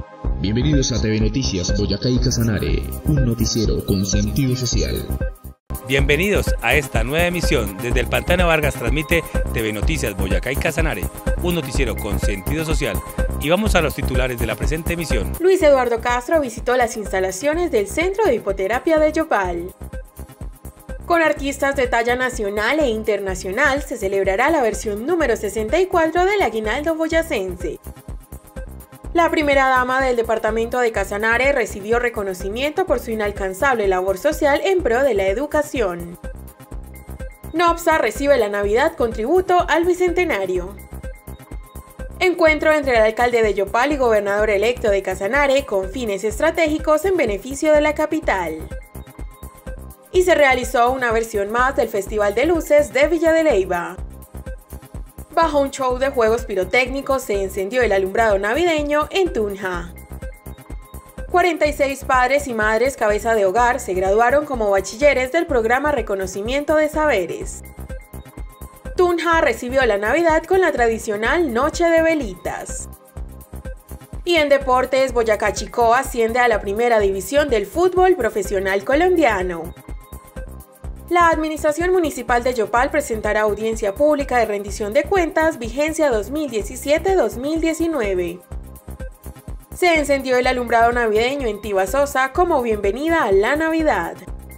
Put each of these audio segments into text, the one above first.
Bienvenidos a TV Noticias Boyacá y Casanare, un noticiero con sentido social. Bienvenidos a esta nueva emisión. Desde el Pantano Vargas transmite TV Noticias Boyacá y Casanare, un noticiero con sentido social. Y vamos a los titulares de la presente emisión. Luis Eduardo Castro visitó las instalaciones del Centro de Hipoterapia de Yopal. Con artistas de talla nacional e internacional se celebrará la versión número 64 del Aguinaldo Boyacense. La primera dama del departamento de Casanare recibió reconocimiento por su inalcanzable labor social en pro de la educación. NOPSA recibe la Navidad con tributo al Bicentenario. Encuentro entre el alcalde de Yopal y gobernador electo de Casanare con fines estratégicos en beneficio de la capital. Y se realizó una versión más del Festival de Luces de Villa de Leyva. Bajo un show de juegos pirotécnicos se encendió el alumbrado navideño en Tunja. 46 padres y madres cabeza de hogar se graduaron como bachilleres del programa Reconocimiento de Saberes. Tunja recibió la Navidad con la tradicional Noche de Velitas. Y en deportes, Boyacá Chicó asciende a la primera división del fútbol profesional colombiano. La Administración Municipal de Yopal presentará audiencia pública de rendición de cuentas vigencia 2017-2019. Se encendió el alumbrado navideño en Tibasosa como bienvenida a la Navidad.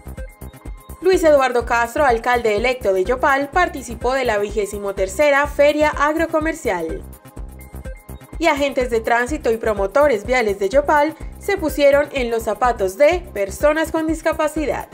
Luis Eduardo Castro, alcalde electo de Yopal, participó de la 23ª Feria Agrocomercial. Y agentes de tránsito y promotores viales de Yopal se pusieron en los zapatos de personas con discapacidad.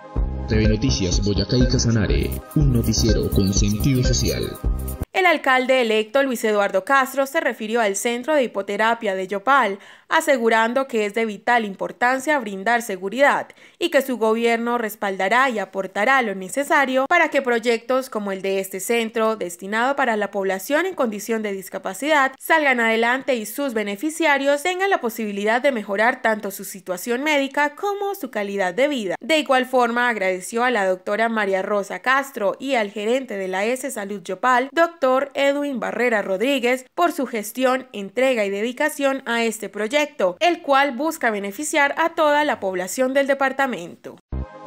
TV Noticias Boyacá y Casanare, un noticiero con sentido social. El alcalde electo Luis Eduardo Castro se refirió al Centro de Hipoterapia de Yopal, asegurando que es de vital importancia brindar seguridad y que su gobierno respaldará y aportará lo necesario para que proyectos como el de este centro, destinado para la población en condición de discapacidad, salgan adelante y sus beneficiarios tengan la posibilidad de mejorar tanto su situación médica como su calidad de vida. De igual forma, agradeció a la doctora María Rosa Castro y al gerente de la S Salud Yopal, doctor Edwin Barrera Rodríguez, por su gestión, entrega y dedicación a este proyecto, el cual busca beneficiar a toda la población del departamento.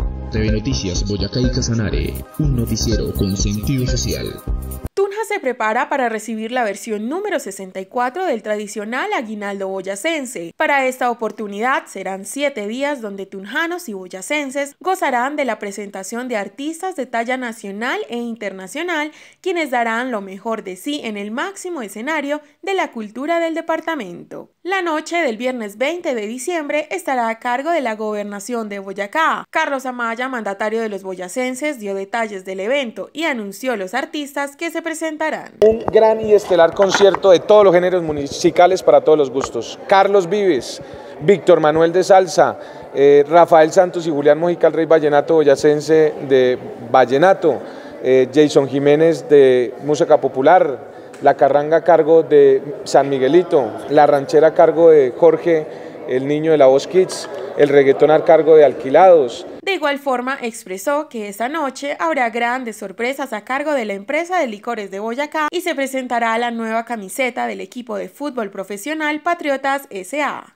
TV Noticias Boyacá y Casanare, un noticiero con sentido social. Tunja se prepara para recibir la versión número 64 del tradicional aguinaldo boyacense. Para esta oportunidad serán 7 días donde tunjanos y boyacenses gozarán de la presentación de artistas de talla nacional e internacional, quienes darán lo mejor de sí en el máximo escenario de la cultura del departamento. La noche del viernes 20 de diciembre estará a cargo de la Gobernación de Boyacá. Carlos Amaya, mandatario de los boyacenses, dio detalles del evento y anunció los artistas que se presentarán. Un gran y estelar concierto de todos los géneros musicales para todos los gustos. Carlos Vives, Víctor Manuel de Salsa, Rafael Santos y Julián Mojica, el rey vallenato boyacense de vallenato, Jason Jiménez de música popular, la carranga a cargo de San Miguelito, la ranchera a cargo de Jorge, el niño de la voz Kids, el reggaetón a cargo de Alquilados. De igual forma, expresó que esta noche habrá grandes sorpresas a cargo de la empresa de licores de Boyacá y se presentará la nueva camiseta del equipo de fútbol profesional Patriotas S.A.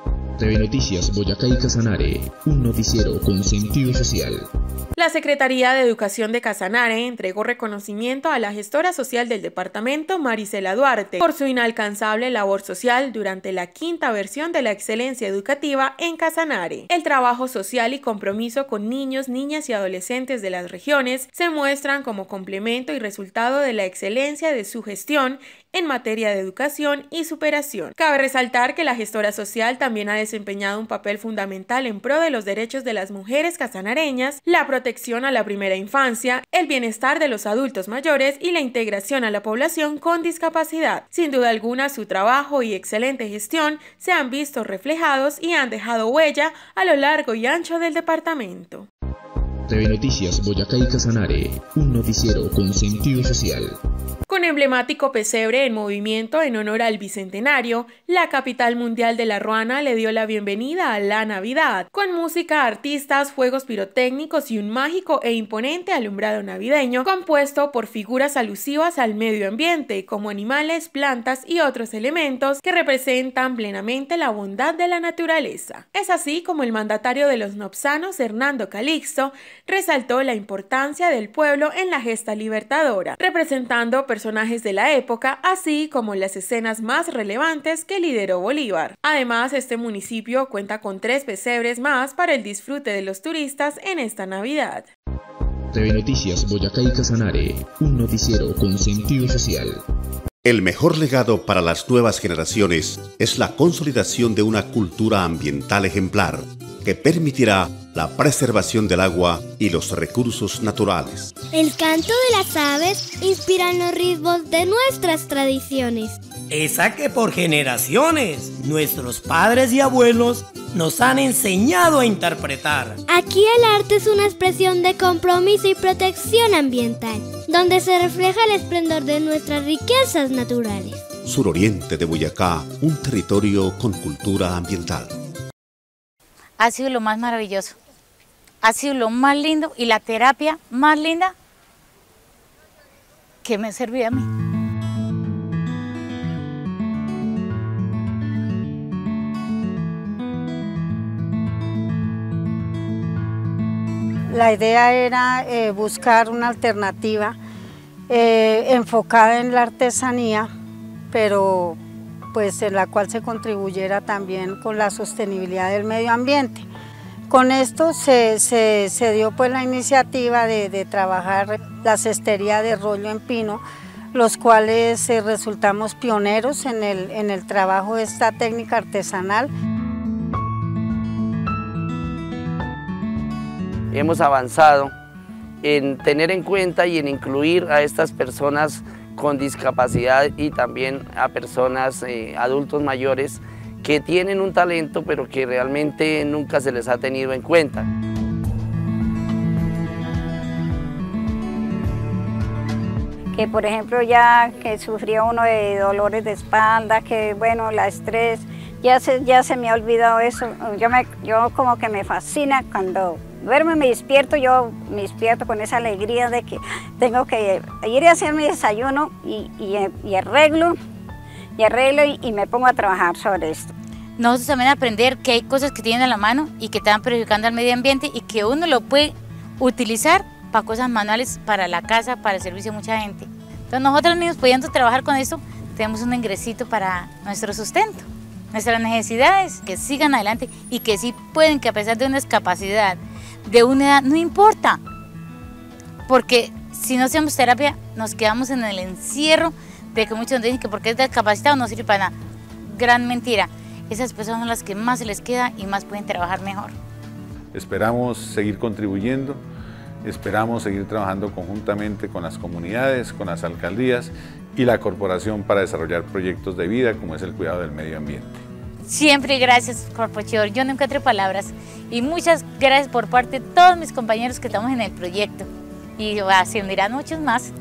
TV Noticias Boyacá y Casanare, un noticiero con sentido social. La Secretaría de Educación de Casanare entregó reconocimiento a la gestora social del departamento, Marisela Duarte, por su inalcanzable labor social durante la 5ª versión de la excelencia educativa en Casanare. El trabajo social y compromiso con niños, niñas y adolescentes de las regiones se muestran como complemento y resultado de la excelencia de su gestión en materia de educación y superación. Cabe resaltar que la gestora social también ha desempeñado un papel fundamental en pro de los derechos de las mujeres casanareñas, la protección a la primera infancia, el bienestar de los adultos mayores y la integración a la población con discapacidad. Sin duda alguna, su trabajo y excelente gestión se han visto reflejados y han dejado huella a lo largo y ancho del departamento. TV Noticias Boyacá y Casanare, un noticiero con sentido social. Con emblemático pesebre en movimiento en honor al Bicentenario, la capital mundial de la ruana le dio la bienvenida a la Navidad, con música, artistas, fuegos pirotécnicos y un mágico e imponente alumbrado navideño compuesto por figuras alusivas al medio ambiente, como animales, plantas y otros elementos que representan plenamente la bondad de la naturaleza. Es así como el mandatario de los nopsanos, Hernando Calixto, resaltó la importancia del pueblo en la gesta libertadora, representando personajes de la época, así como las escenas más relevantes que lideró Bolívar. Además, este municipio cuenta con 3 pesebres más para el disfrute de los turistas en esta Navidad. TV Noticias Boyacá y Casanare, un noticiero con sentido social. El mejor legado para las nuevas generaciones es la consolidación de una cultura ambiental ejemplar que permitirá la preservación del agua y los recursos naturales. El canto de las aves inspira los ritmos de nuestras tradiciones. Esa que por generaciones nuestros padres y abuelos nos han enseñado a interpretar. Aquí el arte es una expresión de compromiso y protección ambiental, donde se refleja el esplendor de nuestras riquezas naturales. Suroriente de Boyacá, un territorio con cultura ambiental. Ha sido lo más maravilloso, ha sido lo más lindo y la terapia más linda que me sirvió a mí. La idea era buscar una alternativa enfocada en la artesanía, pero pues en la cual se contribuyera también con la sostenibilidad del medio ambiente. Con esto se dio pues la iniciativa de trabajar la cestería de rollo en pino, los cuales resultamos pioneros en el trabajo de esta técnica artesanal. Hemos avanzado en tener en cuenta y en incluir a estas personas con discapacidad y también a personas adultos mayores que tienen un talento pero que realmente nunca se les ha tenido en cuenta. Que por ejemplo ya que sufría uno de dolores de espalda, que bueno, la estrés, ya se me ha olvidado eso. Yo como que me fascina cuando duermo y me despierto, yo me despierto con esa alegría de que tengo que ir a hacer mi desayuno y arreglo y me pongo a trabajar sobre esto. Nosotros también aprender que hay cosas que tienen a la mano y que están perjudicando al medio ambiente y que uno lo puede utilizar para cosas manuales, para la casa, para el servicio a mucha gente. Entonces nosotros mismos pudiendo trabajar con esto, tenemos un ingresito para nuestro sustento, nuestras necesidades, que sigan adelante y que sí pueden, que a pesar de una discapacidad, de una edad, no importa, porque si no hacemos terapia nos quedamos en el encierro de que muchos dicen que porque es discapacitado no sirve para nada. Gran mentira, esas personas son las que más se les queda y más pueden trabajar mejor. Esperamos seguir contribuyendo, esperamos seguir trabajando conjuntamente con las comunidades, con las alcaldías y la corporación para desarrollar proyectos de vida como es el cuidado del medio ambiente. Siempre gracias, Corpochidor, yo no encuentro palabras y muchas gracias por parte de todos mis compañeros que estamos en el proyecto y se unirán muchos más.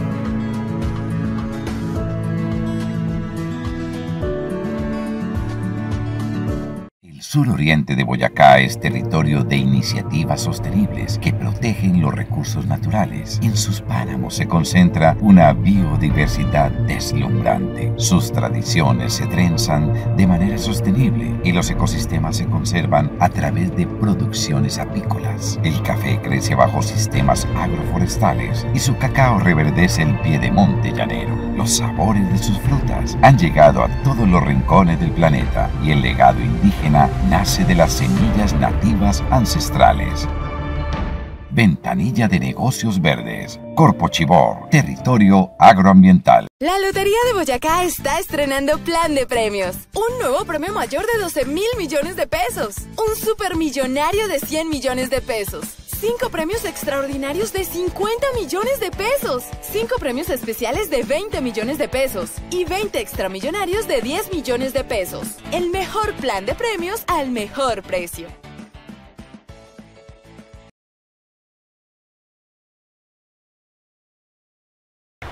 Suroriente de Boyacá es territorio de iniciativas sostenibles que protegen los recursos naturales. En sus páramos se concentra una biodiversidad deslumbrante. Sus tradiciones se trenzan de manera sostenible y los ecosistemas se conservan a través de producciones apícolas. El café crece bajo sistemas agroforestales y su cacao reverdece el piedemonte llanero. Los sabores de sus frutas han llegado a todos los rincones del planeta y el legado indígena nace de las semillas nativas ancestrales. Ventanilla de Negocios Verdes. Corpochibor, territorio agroambiental. La Lotería de Boyacá está estrenando plan de premios. Un nuevo premio mayor de 12.000 millones de pesos. Un supermillonario de 100 millones de pesos. 5 premios extraordinarios de 50 millones de pesos. 5 premios especiales de 20 millones de pesos. Y 20 extramillonarios de 10 millones de pesos. El mejor plan de premios al mejor precio.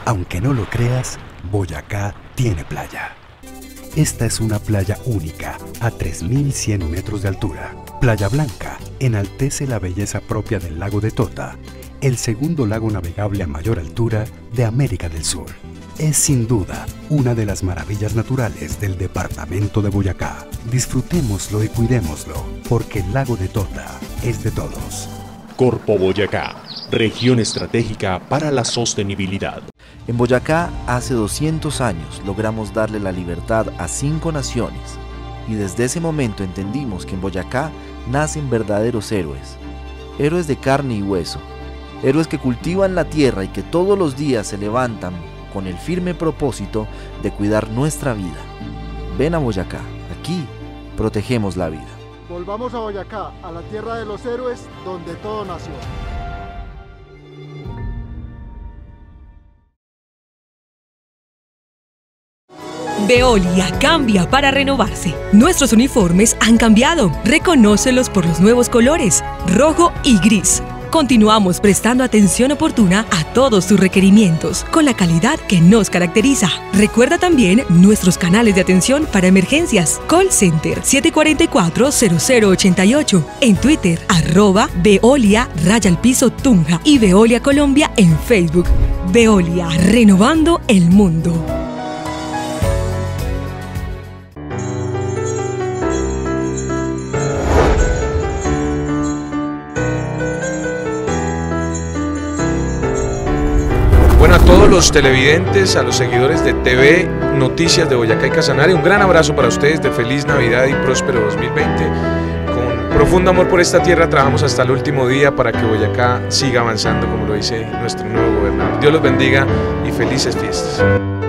Aunque no lo creas, Boyacá tiene playa. Esta es una playa única, a 3.100 metros de altura. Playa Blanca enaltece la belleza propia del lago de Tota, el segundo lago navegable a mayor altura de América del Sur. Es sin duda una de las maravillas naturales del departamento de Boyacá. Disfrutémoslo y cuidémoslo, porque el lago de Tota es de todos. Corpo Boyacá, región estratégica para la sostenibilidad. En Boyacá, hace 200 años, logramos darle la libertad a 5 naciones, y desde ese momento entendimos que en Boyacá nacen verdaderos héroes, héroes de carne y hueso, héroes que cultivan la tierra y que todos los días se levantan con el firme propósito de cuidar nuestra vida. Ven a Boyacá, aquí protegemos la vida. Volvamos a Boyacá, a la tierra de los héroes, donde todo nació. Veolia cambia para renovarse. Nuestros uniformes han cambiado. Reconócelos por los nuevos colores, rojo y gris. Continuamos prestando atención oportuna a todos tus requerimientos, con la calidad que nos caracteriza. Recuerda también nuestros canales de atención para emergencias. Call Center 744-0088. En Twitter, @Veolia_Tunja y Veolia Colombia en Facebook. Veolia, renovando el mundo. Bueno, a todos los televidentes, a los seguidores de TV Noticias de Boyacá y Casanare, un gran abrazo para ustedes de feliz Navidad y próspero 2020. Con profundo amor por esta tierra trabajamos hasta el último día para que Boyacá siga avanzando, como lo dice nuestro nuevo gobernador. Dios los bendiga y felices fiestas.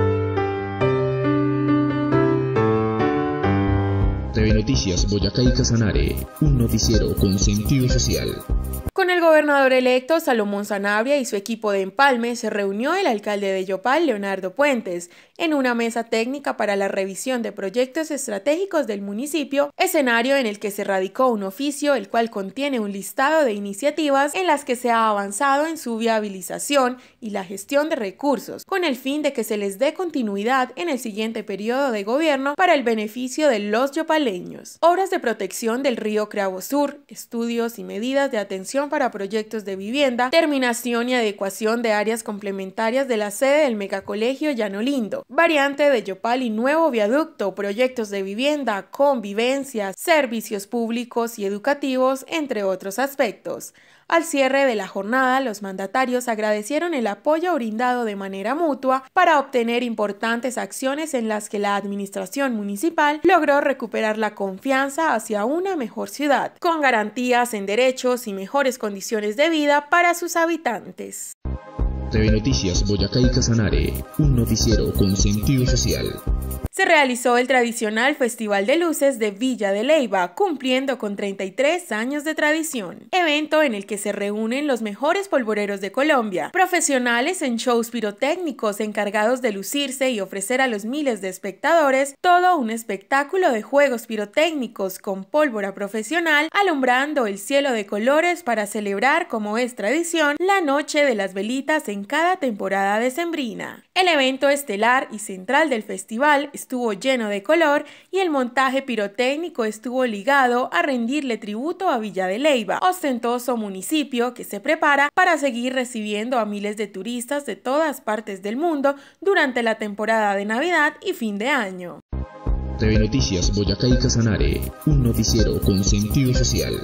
TV Noticias Boyacá y Casanare, un noticiero con sentido social. Con el gobernador electo Salomón Sanabria y su equipo de empalme se reunió el alcalde de Yopal, Leonardo Puentes, en una mesa técnica para la revisión de proyectos estratégicos del municipio, escenario en el que se radicó un oficio el cual contiene un listado de iniciativas en las que se ha avanzado en su viabilización y la gestión de recursos, con el fin de que se les dé continuidad en el siguiente periodo de gobierno para el beneficio de los yopaleños. Obras de protección del río Cravo Sur, estudios y medidas de atención para proyectos de vivienda, terminación y adecuación de áreas complementarias de la sede del megacolegio Llano Lindo, variante de Yopal y nuevo viaducto, proyectos de vivienda, convivencia, servicios públicos y educativos, entre otros aspectos. Al cierre de la jornada, los mandatarios agradecieron el apoyo brindado de manera mutua para obtener importantes acciones en las que la administración municipal logró recuperar la confianza hacia una mejor ciudad, con garantías en derechos y mejores condiciones de vida para sus habitantes. TV Noticias Boyacá y Casanare, un noticiero con sentido social. Se realizó el tradicional Festival de Luces de Villa de Leyva, cumpliendo con 33 años de tradición. Evento en el que se reúnen los mejores polvoreros de Colombia, profesionales en shows pirotécnicos encargados de lucirse y ofrecer a los miles de espectadores todo un espectáculo de juegos pirotécnicos con pólvora profesional, alumbrando el cielo de colores para celebrar, como es tradición, la Noche de las Velitas en cada temporada decembrina. El evento estelar y central del festival estuvo lleno de color y el montaje pirotécnico estuvo ligado a rendirle tributo a Villa de Leyva, ostentoso municipio que se prepara para seguir recibiendo a miles de turistas de todas partes del mundo durante la temporada de Navidad y fin de año. TV Noticias Boyacá y Casanare, un noticiero con sentido social.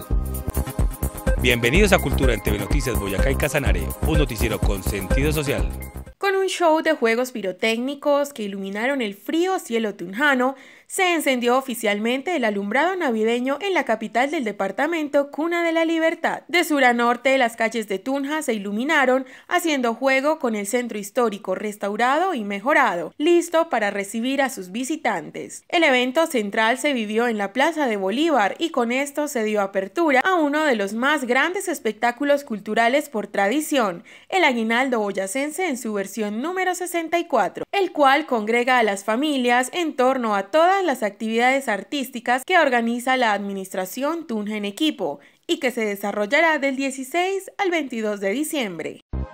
Bienvenidos a Cultura en TV Noticias Boyacá y Casanare, un noticiero con sentido social. Con un show de juegos pirotécnicos que iluminaron el frío cielo tunjano, se encendió oficialmente el alumbrado navideño en la capital del departamento, cuna de la libertad. De sur a norte, las calles de Tunja se iluminaron, haciendo juego con el centro histórico restaurado y mejorado, listo para recibir a sus visitantes. El evento central se vivió en la Plaza de Bolívar y con esto se dio apertura a uno de los más grandes espectáculos culturales por tradición, el Aguinaldo Boyacense en su versión número 64, el cual congrega a las familias en torno a todas las actividades artísticas que organiza la administración Tunja en Equipo y que se desarrollará del 16 al 22 de diciembre.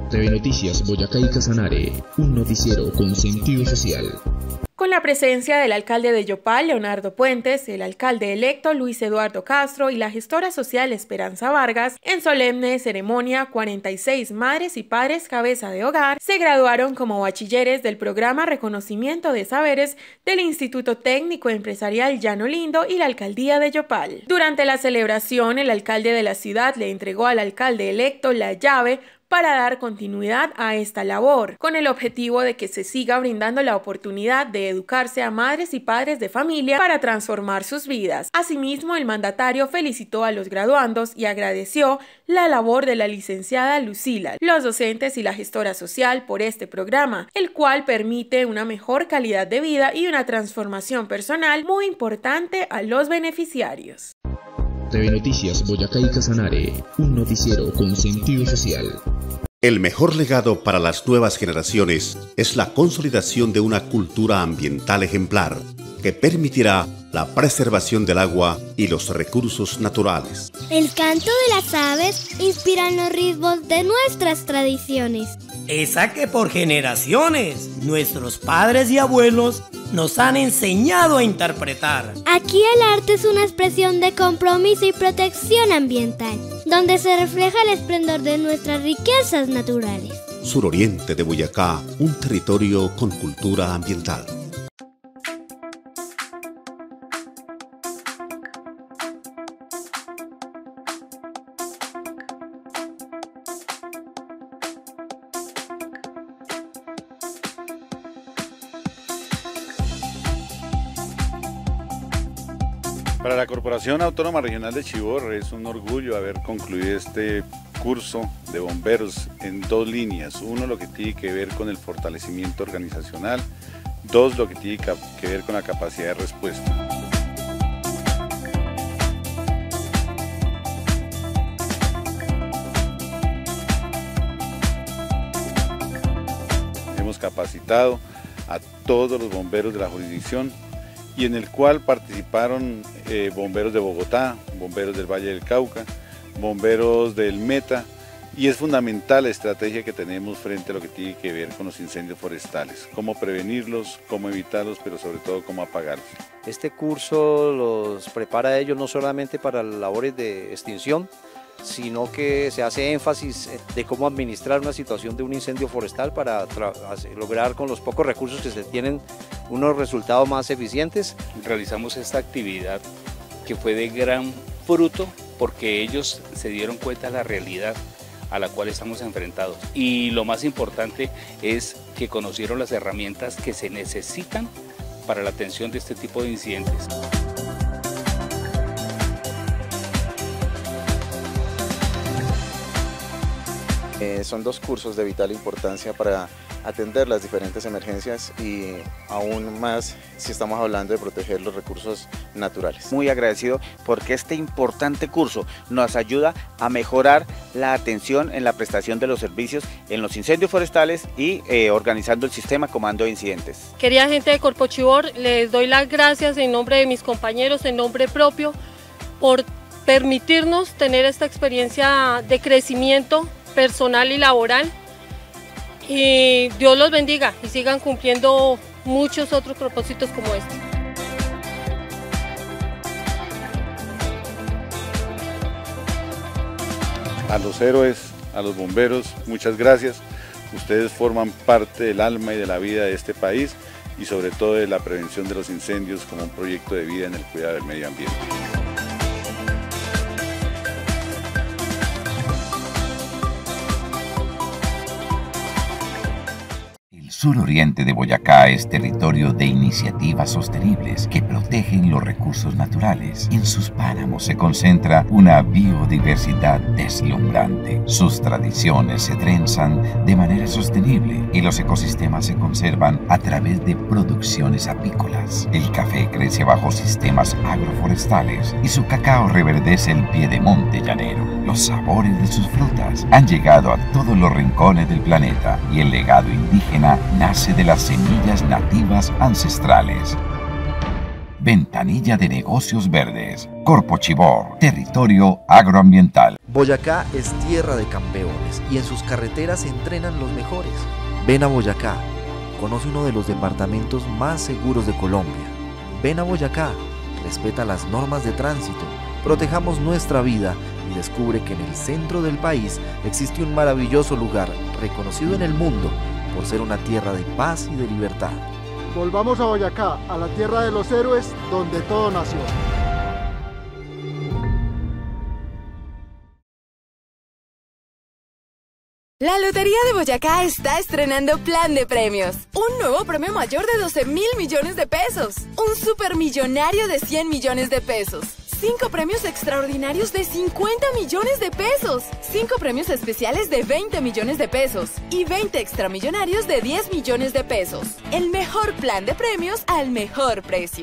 TV Noticias Boyacá y Casanare, un noticiero con sentido social. Con la presencia del alcalde de Yopal, Leonardo Puentes, el alcalde electo Luis Eduardo Castro y la gestora social Esperanza Vargas, en solemne ceremonia, 46 madres y padres cabeza de hogar se graduaron como bachilleres del programa Reconocimiento de Saberes del Instituto Técnico Empresarial Llano Lindo y la alcaldía de Yopal. Durante la celebración, el alcalde de la ciudad le entregó al alcalde electo la llave para dar continuidad a esta labor, con el objetivo de que se siga brindando la oportunidad de educarse a madres y padres de familia para transformar sus vidas. Asimismo, el mandatario felicitó a los graduandos y agradeció la labor de la licenciada Lucila, los docentes y la gestora social por este programa, el cual permite una mejor calidad de vida y una transformación personal muy importante a los beneficiarios. TV Noticias Boyacá y Casanare, un noticiero con sentido social. El mejor legado para las nuevas generaciones es la consolidación de una cultura ambiental ejemplar que permitirá la preservación del agua y los recursos naturales. El canto de las aves inspira los ritmos de nuestras tradiciones. Esa que por generaciones nuestros padres y abuelos nos han enseñado a interpretar. Aquí el arte es una expresión de compromiso y protección ambiental, donde se refleja el esplendor de nuestras riquezas naturales. Suroriente de Boyacá, un territorio con cultura ambiental. Para la Corporación Autónoma Regional de Chivor es un orgullo haber concluido este curso de bomberos en dos líneas. Uno, lo que tiene que ver con el fortalecimiento organizacional. Dos, lo que tiene que ver con la capacidad de respuesta. Hemos capacitado a todos los bomberos de la jurisdicción y en el cual participaron bomberos de Bogotá, bomberos del Valle del Cauca, bomberos del Meta, y es fundamental la estrategia que tenemos frente a lo que tiene que ver con los incendios forestales, cómo prevenirlos, cómo evitarlos, pero sobre todo cómo apagarlos. Este curso los prepara a ellos no solamente para labores de extinción, sino que se hace énfasis de cómo administrar una situación de un incendio forestal para lograr con los pocos recursos que se tienen unos resultados más eficientes. Realizamos esta actividad que fue de gran fruto porque ellos se dieron cuenta de la realidad a la cual estamos enfrentados, y lo más importante es que conocieron las herramientas que se necesitan para la atención de este tipo de incidentes. Son dos cursos de vital importancia para atender las diferentes emergencias y aún más si estamos hablando de proteger los recursos naturales. Muy agradecido porque este importante curso nos ayuda a mejorar la atención en la prestación de los servicios en los incendios forestales y organizando el sistema comando de incidentes. Querida gente de Corpo Chivor, les doy las gracias en nombre de mis compañeros, en nombre propio, por permitirnos tener esta experiencia de crecimiento personal y laboral, y Dios los bendiga y sigan cumpliendo muchos otros propósitos como este. A los héroes, a los bomberos, muchas gracias. Ustedes forman parte del alma y de la vida de este país y sobre todo de la prevención de los incendios como un proyecto de vida en el cuidado del medio ambiente. Suroriente de Boyacá es territorio de iniciativas sostenibles que protegen los recursos naturales. En sus páramos se concentra una biodiversidad deslumbrante. Sus tradiciones se trenzan de manera sostenible y los ecosistemas se conservan a través de producciones apícolas. El café crece bajo sistemas agroforestales y su cacao reverdece el piedemonte llanero. Los sabores de sus frutas han llegado a todos los rincones del planeta y el legado indígena nace de las semillas nativas ancestrales. Ventanilla de negocios verdes. Corpo Chivor, territorio agroambiental. Boyacá es tierra de campeones y en sus carreteras se entrenan los mejores. Ven a Boyacá, conoce uno de los departamentos más seguros de Colombia. Ven a Boyacá, respeta las normas de tránsito, protejamos nuestra vida y descubre que en el centro del país existe un maravilloso lugar reconocido en el mundo por ser una tierra de paz y de libertad. Volvamos a Boyacá, a la tierra de los héroes, donde todo nació. La Lotería de Boyacá está estrenando plan de premios. Un nuevo premio mayor de 12.000 millones de pesos. Un supermillonario de 100 millones de pesos. 5 premios extraordinarios de 50 millones de pesos. 5 premios especiales de 20 millones de pesos. Y 20 extramillonarios de 10 millones de pesos. El mejor plan de premios al mejor precio.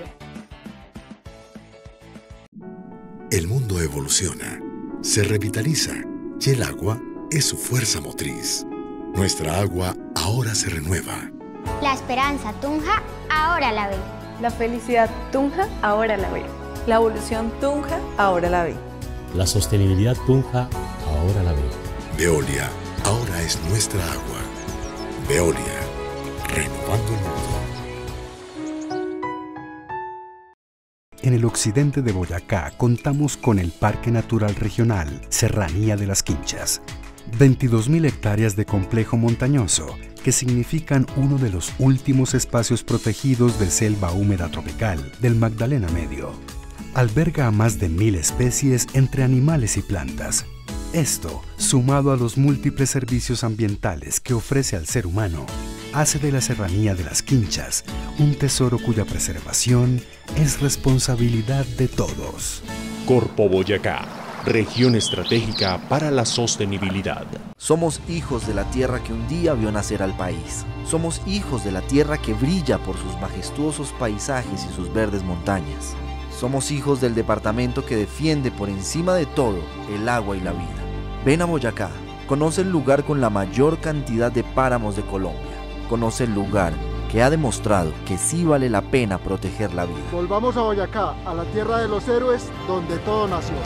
El mundo evoluciona, se revitaliza y el agua es su fuerza motriz. Nuestra agua ahora se renueva. La esperanza Tunja ahora la ve. La felicidad Tunja ahora la ve. La evolución Tunja ahora la ve. La sostenibilidad Tunja ahora la ve. Veolia ahora es nuestra agua. Veolia, renovando el mundo. En el occidente de Boyacá contamos con el Parque Natural Regional Serranía de las Quinchas. 22.000 hectáreas de complejo montañoso que significan uno de los últimos espacios protegidos de selva húmeda tropical del Magdalena Medio. Alberga a más de 1.000 especies entre animales y plantas. Esto, sumado a los múltiples servicios ambientales que ofrece al ser humano, hace de la Serranía de las Quinchas un tesoro cuya preservación es responsabilidad de todos. Corpo Boyacá, región estratégica para la sostenibilidad. Somos hijos de la tierra que un día vio nacer al país. Somos hijos de la tierra que brilla por sus majestuosos paisajes y sus verdes montañas. Somos hijos del departamento que defiende por encima de todo el agua y la vida. Ven a Boyacá, conoce el lugar con la mayor cantidad de páramos de Colombia. Conoce el lugar que ha demostrado que sí vale la pena proteger la vida. Volvamos a Boyacá, a la tierra de los héroes, donde todo nació.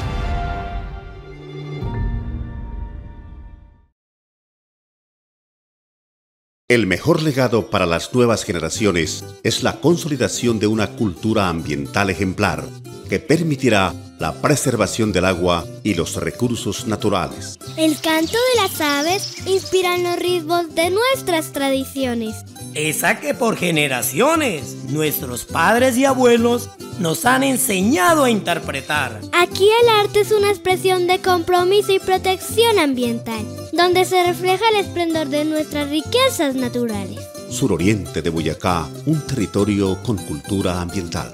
El mejor legado para las nuevas generaciones es la consolidación de una cultura ambiental ejemplar que permitirá la preservación del agua y los recursos naturales. El canto de las aves inspiran los ritmos de nuestras tradiciones. Esa que por generaciones nuestros padres y abuelos nos han enseñado a interpretar. Aquí el arte es una expresión de compromiso y protección ambiental, donde se refleja el esplendor de nuestras riquezas naturales. Suroriente de Boyacá, un territorio con cultura ambiental.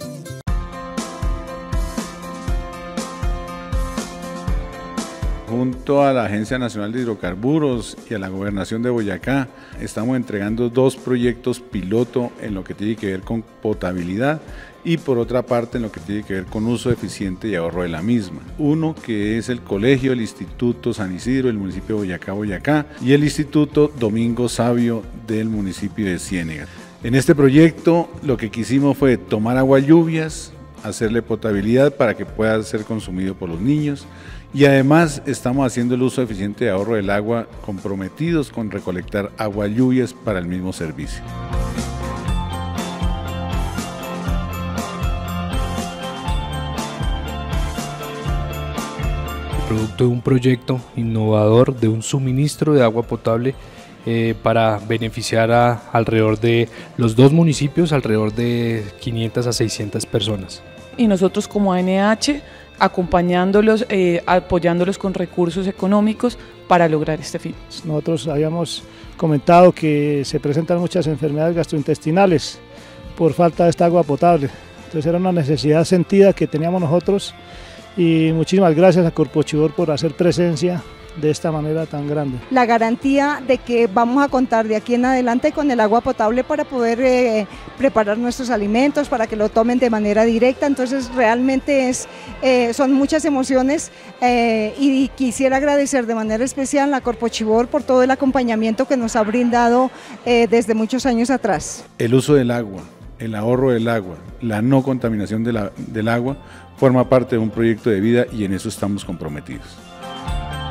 Junto a la Agencia Nacional de Hidrocarburos y a la Gobernación de Boyacá, estamos entregando 2 proyectos piloto en lo que tiene que ver con potabilidad y por otra parte en lo que tiene que ver con uso eficiente y ahorro de la misma. Uno que es el colegio, el Instituto San Isidro del municipio de Boyacá, y el Instituto Domingo Sabio del municipio de Ciénega. En este proyecto lo que quisimos fue tomar agua lluvias, hacerle potabilidad para que pueda ser consumido por los niños, y además estamos haciendo el uso eficiente de ahorro del agua, comprometidos con recolectar agua lluvias para el mismo servicio. Producto de un proyecto innovador de un suministro de agua potable para beneficiar a alrededor de los 2 municipios, alrededor de 500 a 600 personas. Y nosotros como ANH acompañándolos, apoyándolos con recursos económicos para lograr este fin. Nosotros habíamos comentado que se presentan muchas enfermedades gastrointestinales por falta de esta agua potable, entonces era una necesidad sentida que teníamos nosotros y muchísimas gracias a Corpochivor por hacer presencia de esta manera tan grande. La garantía de que vamos a contar de aquí en adelante con el agua potable para poder preparar nuestros alimentos, para que lo tomen de manera directa, entonces realmente son muchas emociones y quisiera agradecer de manera especial a Corpochivor por todo el acompañamiento que nos ha brindado desde muchos años atrás. El uso del agua, el ahorro del agua, la no contaminación del agua forma parte de un proyecto de vida y en eso estamos comprometidos.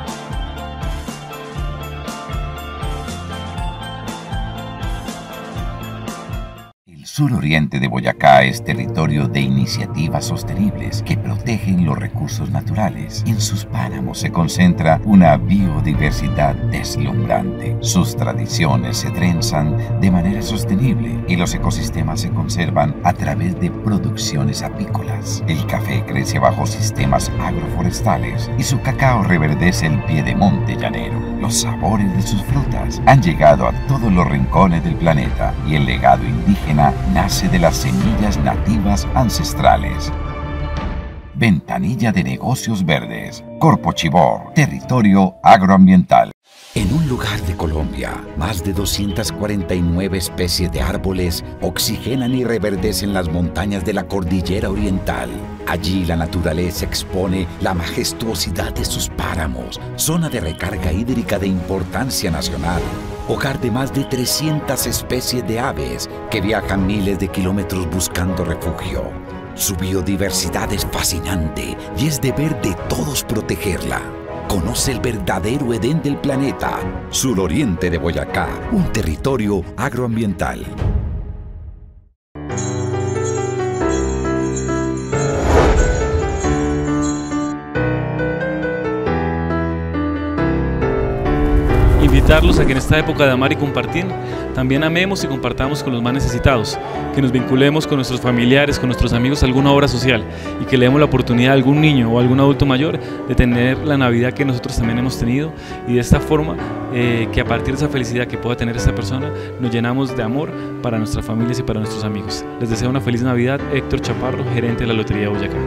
Suroriente de Boyacá es territorio de iniciativas sostenibles que protegen los recursos naturales. En sus páramos se concentra una biodiversidad deslumbrante. Sus tradiciones se trenzan de manera sostenible y los ecosistemas se conservan a través de producciones apícolas. El café crece bajo sistemas agroforestales y su cacao reverdece el piedemonte llanero. Los sabores de sus frutas han llegado a todos los rincones del planeta y el legado indígena nace de las semillas nativas ancestrales. Ventanilla de Negocios Verdes. Corpo Chibor, territorio agroambiental. En un lugar de Colombia, más de 249 especies de árboles oxigenan y reverdecen las montañas de la cordillera oriental. Allí la naturaleza expone la majestuosidad de sus páramos, zona de recarga hídrica de importancia nacional, hogar de más de 300 especies de aves que viajan miles de kilómetros buscando refugio. Su biodiversidad es fascinante y es deber de todos protegerla. Conoce el verdadero Edén del planeta, suroriente de Boyacá, un territorio agroambiental. Invitarlos a que en esta época de amar y compartir, también amemos y compartamos con los más necesitados, que nos vinculemos con nuestros familiares, con nuestros amigos a alguna obra social y que le demos la oportunidad a algún niño o a algún adulto mayor de tener la Navidad que nosotros también hemos tenido y de esta forma que a partir de esa felicidad que pueda tener esta persona nos llenamos de amor para nuestras familias y para nuestros amigos. Les deseo una feliz Navidad. Héctor Chaparro, gerente de la Lotería de Boyacá.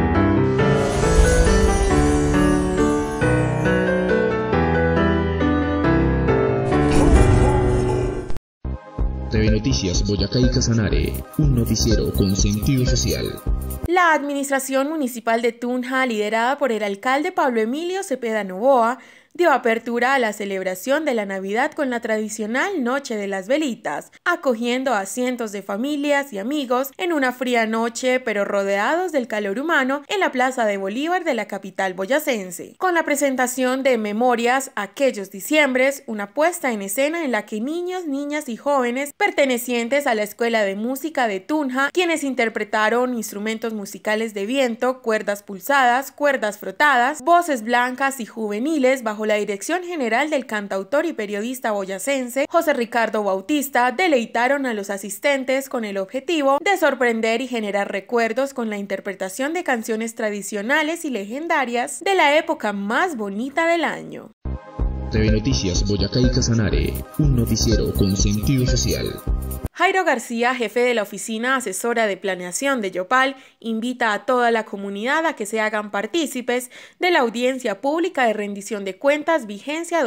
TV Noticias Boyacá y Casanare, un noticiero con sentido social. La administración municipal de Tunja, liderada por el alcalde Pablo Emilio Cepeda Novoa, dio apertura a la celebración de la Navidad con la tradicional Noche de las Velitas, acogiendo a cientos de familias y amigos en una fría noche, pero rodeados del calor humano en la Plaza de Bolívar de la capital boyacense. Con la presentación de Memorias Aquellos Diciembres, una puesta en escena en la que niños, niñas y jóvenes pertenecientes a la Escuela de Música de Tunja, quienes interpretaron instrumentos musicales de viento, cuerdas pulsadas, cuerdas frotadas, voces blancas y juveniles bajo la dirección general del cantautor y periodista boyacense José Ricardo Bautista, deleitaron a los asistentes con el objetivo de sorprender y generar recuerdos con la interpretación de canciones tradicionales y legendarias de la época más bonita del año. TV Noticias Boyacá y Casanare, un noticiero con sentido social. Jairo García, jefe de la Oficina Asesora de Planeación de Yopal, invita a toda la comunidad a que se hagan partícipes de la audiencia pública de rendición de cuentas vigencia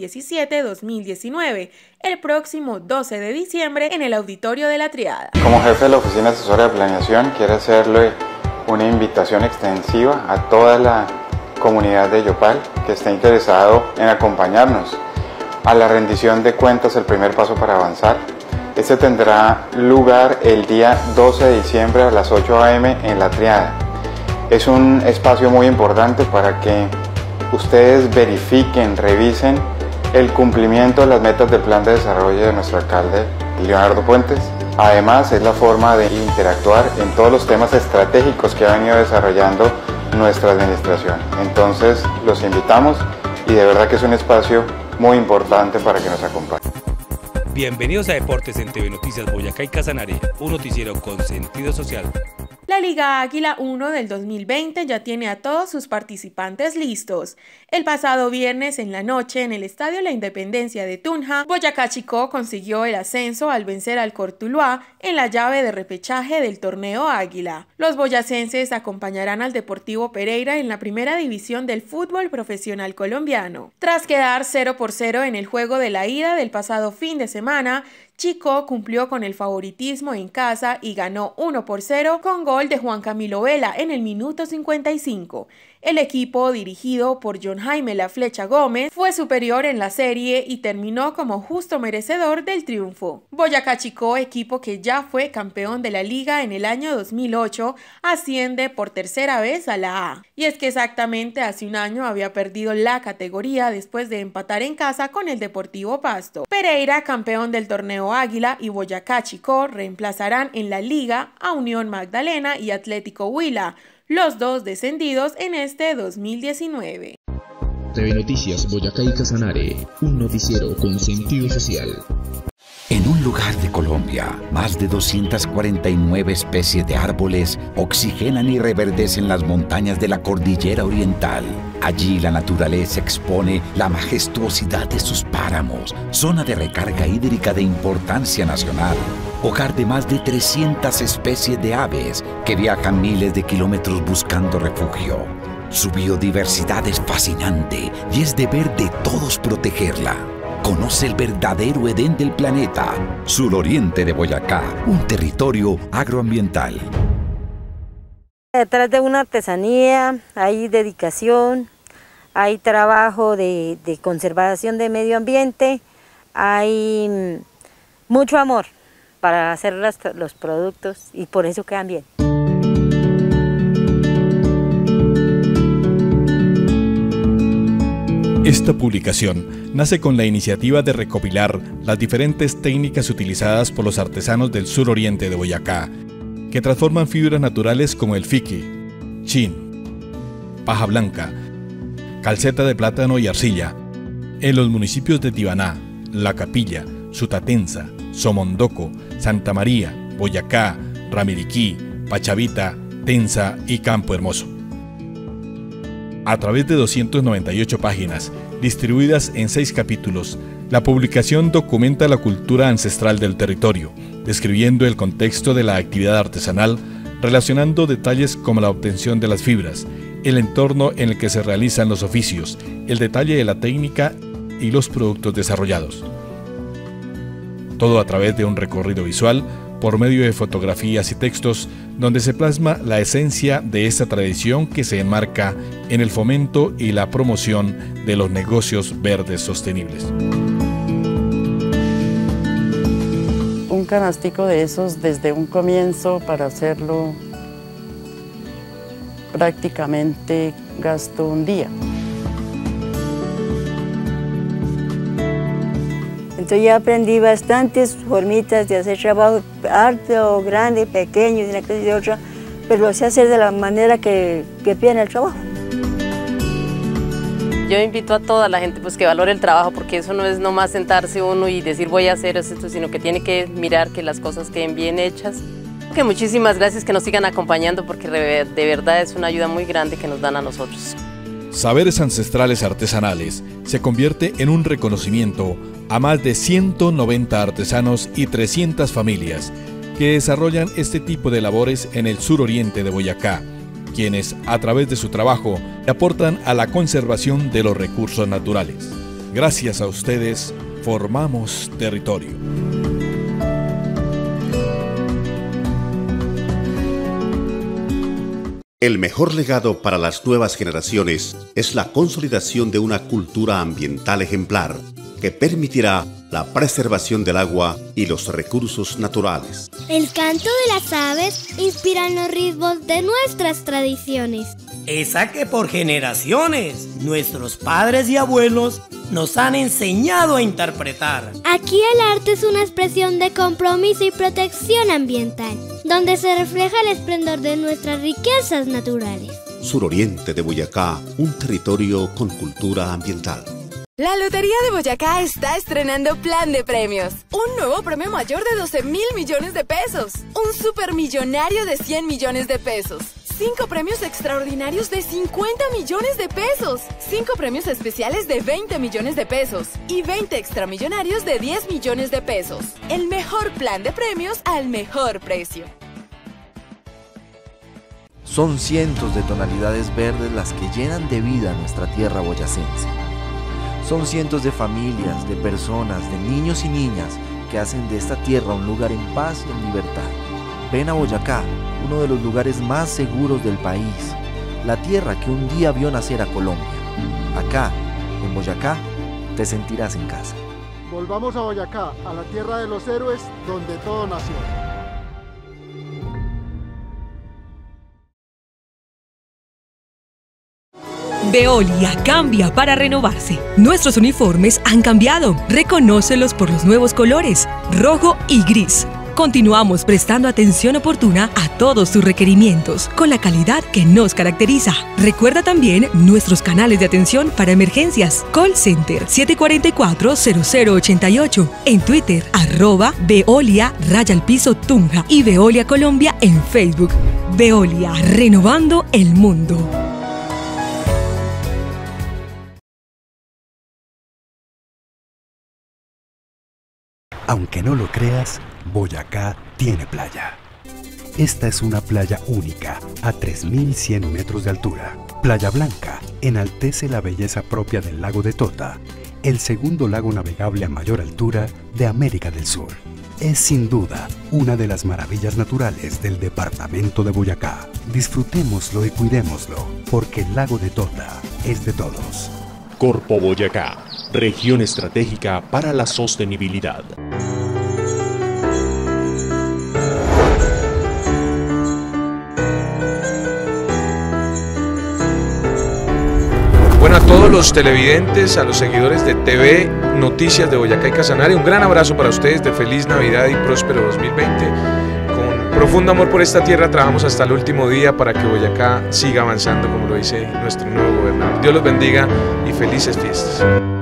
2017-2019, el próximo 12 de diciembre en el Auditorio de la Triada. Como jefe de la Oficina Asesora de Planeación, quiero hacerle una invitación extensiva a toda la comunidad de Yopal que esté interesado en acompañarnos a la rendición de cuentas, el primer paso para avanzar. Este tendrá lugar el día 12 de diciembre a las 8 a.m. en La Triada. Es un espacio muy importante para que ustedes verifiquen, revisen el cumplimiento de las metas del plan de desarrollo de nuestro alcalde Leonardo Puentes. Además, es la forma de interactuar en todos los temas estratégicos que ha venido desarrollando nuestra administración. Entonces, los invitamos y de verdad que es un espacio muy importante para que nos acompañen. Bienvenidos a Deportes en TV Noticias Boyacá y Casanare, un noticiero con sentido social. La Liga Águila 1 del 2020 ya tiene a todos sus participantes listos. El pasado viernes en la noche en el Estadio La Independencia de Tunja, Boyacá Chicó consiguió el ascenso al vencer al Cortuluá en la llave de repechaje del torneo Águila. Los boyacenses acompañarán al Deportivo Pereira en la primera división del fútbol profesional colombiano. Tras quedar 0-0 en el juego de la ida del pasado fin de semana, Chicó cumplió con el favoritismo en casa y ganó 1-0 con gol de Juan Camilo Vela en el minuto 55. El equipo, dirigido por John Jaime La Flecha Gómez, fue superior en la serie y terminó como justo merecedor del triunfo. Boyacá Chicó, equipo que ya fue campeón de la liga en el año 2008, asciende por tercera vez a la A. Y es que exactamente hace un año había perdido la categoría después de empatar en casa con el Deportivo Pasto. Pereira, campeón del torneo Unión Águila y Boyacá Chicó reemplazarán en la liga a Unión Magdalena y Atlético Huila, los dos descendidos en este 2019. TV Noticias Boyacá y Casanare, un noticiero con sentido social. En un lugar de Colombia, más de 249 especies de árboles oxigenan y reverdecen las montañas de la cordillera oriental. Allí la naturaleza expone la majestuosidad de sus páramos, zona de recarga hídrica de importancia nacional, hogar de más de 300 especies de aves que viajan miles de kilómetros buscando refugio. Su biodiversidad es fascinante y es deber de todos protegerla. Conoce el verdadero Edén del planeta, suroriente de Boyacá, un territorio agroambiental. Detrás de una artesanía hay dedicación, hay trabajo de conservación de medio ambiente, hay mucho amor para hacer los productos y por eso quedan bien. Esta publicación nace con la iniciativa de recopilar las diferentes técnicas utilizadas por los artesanos del suroriente de Boyacá, que transforman fibras naturales como el fique, chin, paja blanca, calceta de plátano y arcilla, en los municipios de Tibaná, La Capilla, Sutatenza, Somondoco, Santa María, Boyacá, Ramiriquí, Pachavita, Tenza y Campo Hermoso. A través de 298 páginas, distribuidas en 6 capítulos, la publicación documenta la cultura ancestral del territorio, describiendo el contexto de la actividad artesanal, relacionando detalles como la obtención de las fibras, el entorno en el que se realizan los oficios, el detalle de la técnica y los productos desarrollados. Todo a través de un recorrido visual, por medio de fotografías y textos, donde se plasma la esencia de esta tradición que se enmarca en el fomento y la promoción de los negocios verdes sostenibles. Un canastico de esos desde un comienzo para hacerlo prácticamente gasto un día. Entonces ya aprendí bastantes formitas de hacer trabajo, harto, grande, pequeño, de una cosa y de otra, pero lo sé hacer de la manera que piden el trabajo. Yo invito a toda la gente pues, que valore el trabajo, porque eso no es nomás sentarse uno y decir voy a hacer esto, sino que tiene que mirar que las cosas queden bien hechas. Que muchísimas gracias, que nos sigan acompañando, porque de verdad es una ayuda muy grande que nos dan a nosotros. Saberes Ancestrales Artesanales se convierte en un reconocimiento a más de 190 artesanos y 300 familias que desarrollan este tipo de labores en el suroriente de Boyacá, quienes, a través de su trabajo, aportan a la conservación de los recursos naturales. Gracias a ustedes, formamos territorio. El mejor legado para las nuevas generaciones es la consolidación de una cultura ambiental ejemplar que permitirá la preservación del agua y los recursos naturales. El canto de las aves inspira los ritmos de nuestras tradiciones. Esa que por generaciones nuestros padres y abuelos nos han enseñado a interpretar. Aquí el arte es una expresión de compromiso y protección ambiental, donde se refleja el esplendor de nuestras riquezas naturales. Suroriente de Boyacá, un territorio con cultura ambiental. La Lotería de Boyacá está estrenando plan de premios. Un nuevo premio mayor de 12.000 millones de pesos. Un supermillonario de 100 millones de pesos. 5 premios extraordinarios de 50 millones de pesos. 5 premios especiales de 20 millones de pesos. Y 20 extramillonarios de 10 millones de pesos. El mejor plan de premios al mejor precio. Son cientos de tonalidades verdes las que llenan de vida nuestra tierra boyacense. Son cientos de familias, de personas, de niños y niñas que hacen de esta tierra un lugar en paz y en libertad. Ven a Boyacá, uno de los lugares más seguros del país, la tierra que un día vio nacer a Colombia. Acá, en Boyacá, te sentirás en casa. Volvamos a Boyacá, a la tierra de los héroes, donde todo nació. Veolia cambia para renovarse. Nuestros uniformes han cambiado. Reconócelos por los nuevos colores, rojo y gris. Continuamos prestando atención oportuna a todos tus requerimientos, con la calidad que nos caracteriza. Recuerda también nuestros canales de atención para emergencias. Call Center 744-0088. En Twitter, @Veolia_Tunja y Veolia Colombia en Facebook. Veolia, renovando el mundo. Aunque no lo creas, Boyacá tiene playa. Esta es una playa única, a 3.100 metros de altura. Playa Blanca enaltece la belleza propia del lago de Tota, el segundo lago navegable a mayor altura de América del Sur. Es sin duda una de las maravillas naturales del departamento de Boyacá. Disfrutémoslo y cuidémoslo, porque el lago de Tota es de todos. Corpo Boyacá, región estratégica para la sostenibilidad. Bueno, a todos los televidentes, a los seguidores de TV Noticias de Boyacá y Casanare, un gran abrazo para ustedes, de feliz Navidad y próspero 2020. Con profundo amor por esta tierra trabajamos hasta el último día para que Boyacá siga avanzando, como lo dice nuestro nuevo gobernador. Dios los bendiga y felices fiestas.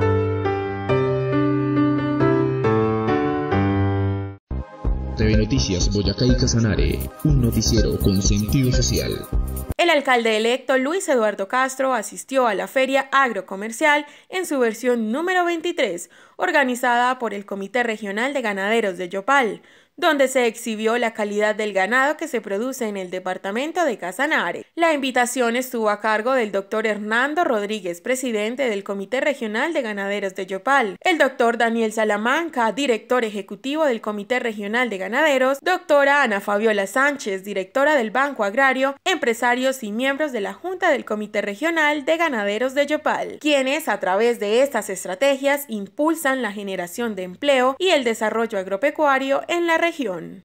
TV Noticias Boyacá y Casanare, un noticiero con sentido social. El alcalde electo Luis Eduardo Castro asistió a la Feria Agrocomercial en su versión número 23, organizada por el Comité Regional de Ganaderos de Yopal, donde se exhibió la calidad del ganado que se produce en el departamento de Casanare. La invitación estuvo a cargo del doctor Hernando Rodríguez, presidente del Comité Regional de Ganaderos de Yopal, el doctor Daniel Salamanca, director ejecutivo del Comité Regional de Ganaderos, doctora Ana Fabiola Sánchez, directora del Banco Agrario, empresarios y miembros de la Junta del Comité Regional de Ganaderos de Yopal, quienes a través de estas estrategias impulsan la generación de empleo y el desarrollo agropecuario en la región.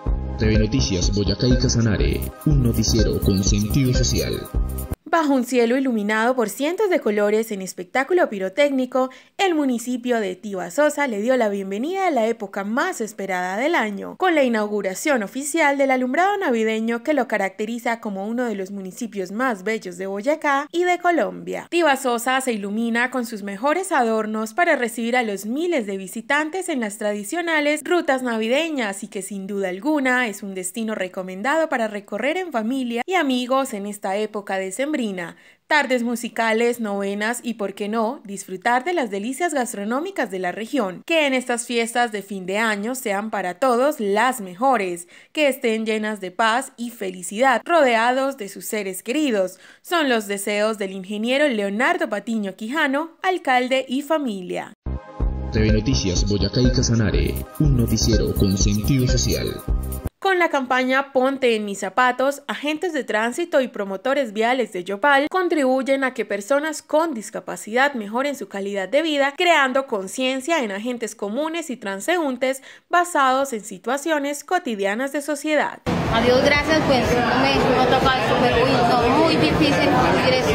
TV Noticias Boyacá y Casanare, un noticiero con sentido social. Bajo un cielo iluminado por cientos de colores en espectáculo pirotécnico, el municipio de Tibasosa le dio la bienvenida a la época más esperada del año, con la inauguración oficial del alumbrado navideño que lo caracteriza como uno de los municipios más bellos de Boyacá y de Colombia. Tibasosa se ilumina con sus mejores adornos para recibir a los miles de visitantes en las tradicionales rutas navideñas y que sin duda alguna es un destino recomendado para recorrer en familia y amigos en esta época decembrina. Tardes musicales, novenas y, por qué no, disfrutar de las delicias gastronómicas de la región. Que en estas fiestas de fin de año sean para todos las mejores, que estén llenas de paz y felicidad, rodeados de sus seres queridos. Son los deseos del ingeniero Leonardo Patiño Quijano, alcalde y familia. TV Noticias Boyacá y Casanare, un noticiero con sentido social. Con la campaña Ponte en mis zapatos, agentes de tránsito y promotores viales de Yopal contribuyen a que personas con discapacidad mejoren su calidad de vida, creando conciencia en agentes comunes y transeúntes basados en situaciones cotidianas de sociedad. Adiós, gracias, pues me toca muy difícil ingreso.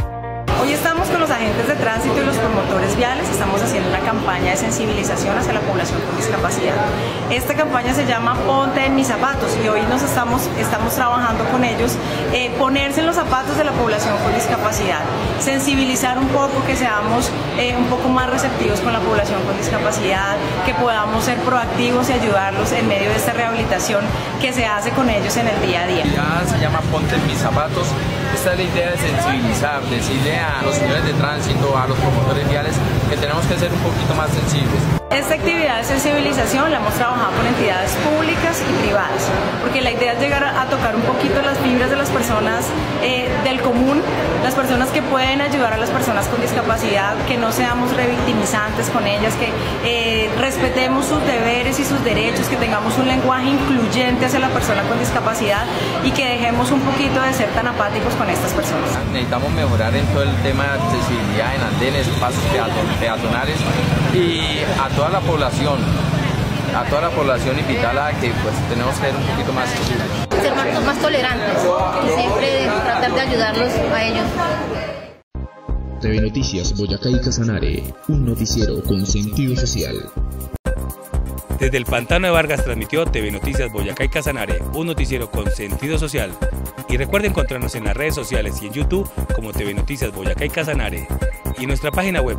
Hoy estamos con los agentes de tránsito y los promotores viales, estamos haciendo una campaña de sensibilización hacia la población con discapacidad. Esta campaña se llama Ponte en mis zapatos y hoy estamos trabajando con ellos, ponerse en los zapatos de la población con discapacidad, sensibilizar un poco, que seamos un poco más receptivos con la población con discapacidad, que podamos ser proactivos y ayudarlos en medio de esta rehabilitación que se hace con ellos en el día a día. Se llama Ponte en mis zapatos. Esta es la idea de sensibilizar, decirle a los señores de tránsito, a los promotores viales, que tenemos que ser un poquito más sensibles. Esta actividad de sensibilización la hemos trabajado con entidades públicas y privadas, porque la idea es llegar a tocar un poquito las fibras de las personas del común, las personas que pueden ayudar a las personas con discapacidad, que no seamos revictimizantes con ellas, que respetemos sus deberes y sus derechos, que tengamos un lenguaje incluyente hacia la persona con discapacidad y que dejemos un poquito de ser tan apáticos con estas personas. Necesitamos mejorar en todo el tema de accesibilidad en andenes, pasos peatonales y a toda la población invitarla a que pues tenemos que ser un poquito más sensibles. Ser más tolerantes y siempre tratar de ayudarlos a ellos. TV Noticias Boyacá y Casanare, un noticiero con sentido social. Desde el Pantano de Vargas transmitió TV Noticias Boyacá y Casanare, un noticiero con sentido social. Y recuerden encontrarnos en las redes sociales y en YouTube como TV Noticias Boyacá y Casanare y nuestra página web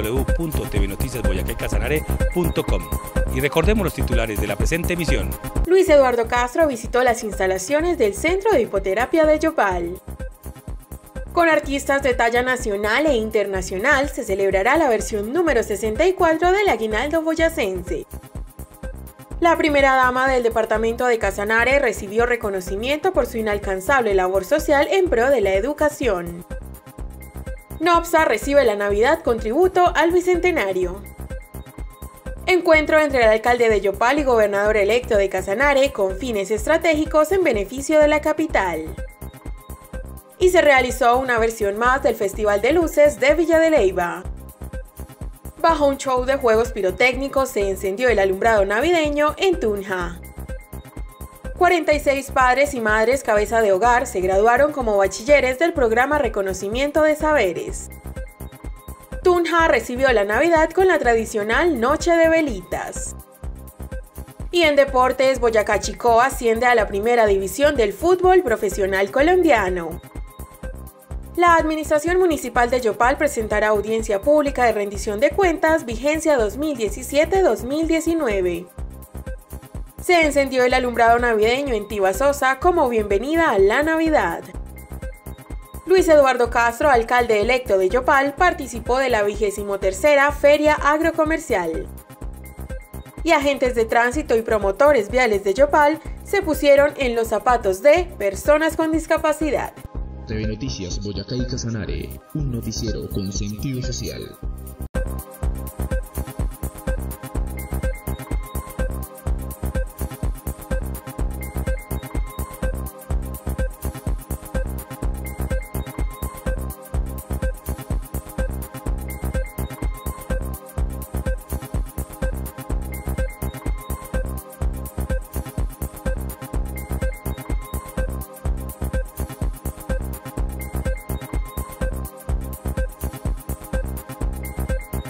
www.tvnoticiasboyacaycasanare.com. Y recordemos los titulares de la presente emisión. Luis Eduardo Castro visitó las instalaciones del Centro de Hipoterapia de Yopal. Con artistas de talla nacional e internacional se celebrará la versión número 64 del Aguinaldo Boyacense. La primera dama del departamento de Casanare recibió reconocimiento por su inalcanzable labor social en pro de la educación. NOPSA recibe la Navidad con tributo al Bicentenario. Encuentro entre el alcalde de Yopal y gobernador electo de Casanare con fines estratégicos en beneficio de la capital. Y se realizó una versión más del Festival de Luces de Villa de Leyva. Bajo un show de juegos pirotécnicos se encendió el alumbrado navideño en Tunja. 46 padres y madres cabeza de hogar se graduaron como bachilleres del programa Reconocimiento de Saberes. Tunja recibió la Navidad con la tradicional Noche de Velitas. Y en deportes, Boyacá Chicó asciende a la primera división del fútbol profesional colombiano. La Administración Municipal de Yopal presentará audiencia pública de rendición de cuentas vigencia 2017-2019. Se encendió el alumbrado navideño en Tibasosa como bienvenida a la Navidad. Luis Eduardo Castro, alcalde electo de Yopal, participó de la 23ª Feria Agrocomercial. Y agentes de tránsito y promotores viales de Yopal se pusieron en los zapatos de personas con discapacidad. TV Noticias Boyacá y Casanare, un noticiero con sentido social.